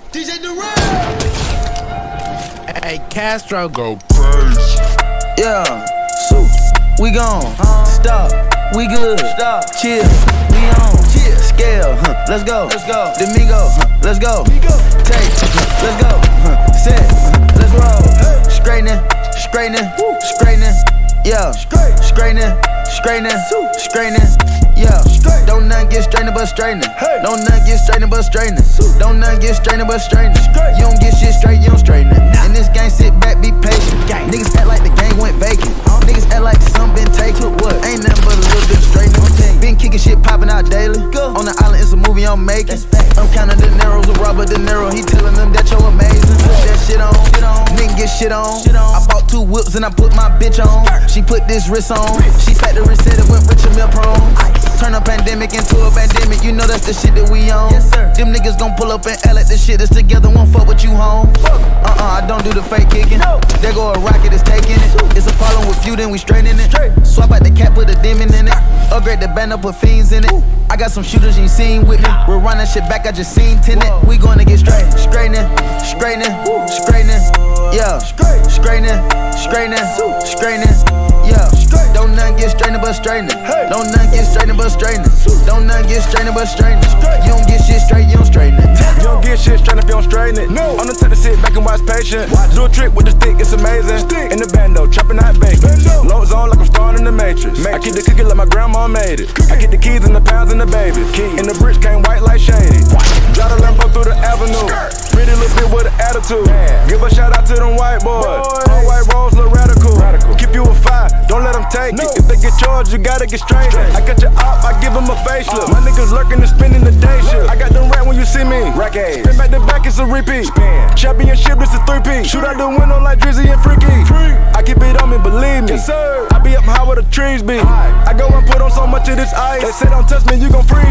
DJ Durant. Hey, Castro go crazy. Yeah, so we gone. Stop, we good. Stop, chill, we on. Chill, scale, let's go. Let's go. Domingo, let's go. Take, let's go. Set, let's roll. Straightening, straightening, straightening. Yeah, straightening, straightening, straightening. Yeah, don't nothing get straightening but straightening. Don't nothing get straightening but straightening. Don't nothing get straightening but straightening. You don't get shit straight, you don't straighten it. In this game, sit back, be patient. Niggas act like the game went vacant. Niggas act like some been taken. Ain't nothing but a little bit of straightening. Been kicking shit, popping out daily. On the island, it's a movie I'm making. I'm counting De Niro's with Robert De Niro. He telling them that you're amazing. Put that shit on, nigga get shit on. I bought 2 whips and I put my bitch on. She put this wrist on. She factory said it went rich and meal prone. Turn a pandemic into a pandemic, you know that's the shit that we on. Yes, sir. Them niggas gon' pull up and act like this shit is together, won't fuck with you home. I don't do the fake kicking. There go a rocket, it's taking it. It's a problem with you, then we straightening it. Swap out the cap, put a demon in it. Upgrade the band up, put fiends in it. I got some shooters you seen with me. We're running shit back, I just seen tenant. We gonna get straight, straightening, straightening, straightening. Yeah, straightening, straightening, straightening. Yeah, don't nothing get straightening but straightening. Don't nothing get straightening but straightening. Don't nothing get straightening but straightening. You don't get shit straight, you don't straighten it. You don't get shit straight if you don't straighten it. No. I'm the type to sit back and watch patient. Do a trick with the stick, it's amazing. In the bando, chopping out bacon. Low zone like I'm starting in the Matrix. I keep the cookie like my grandma made it. I get the keys and the pounds and the baby. And the bricks came white like shady. Drive the Lambo through the avenue. Pretty little bit with an attitude. Give a shout out to them white boys. All white rolls look radical. Keep you a 5, don't let them take it. If they get charged, you gotta get straight. I got your op, I give them a facelift. My niggas lurking and spending the day shift. I got them rat when you see me. Spin back to back, it's a repeat. Championship, it's a 3-peat. Shoot out the window like Drizzy and Freaky. I keep it on me, believe me. I be up high where the trees be. I go and put on so much of this ice. They say don't touch me, you gon' freeze.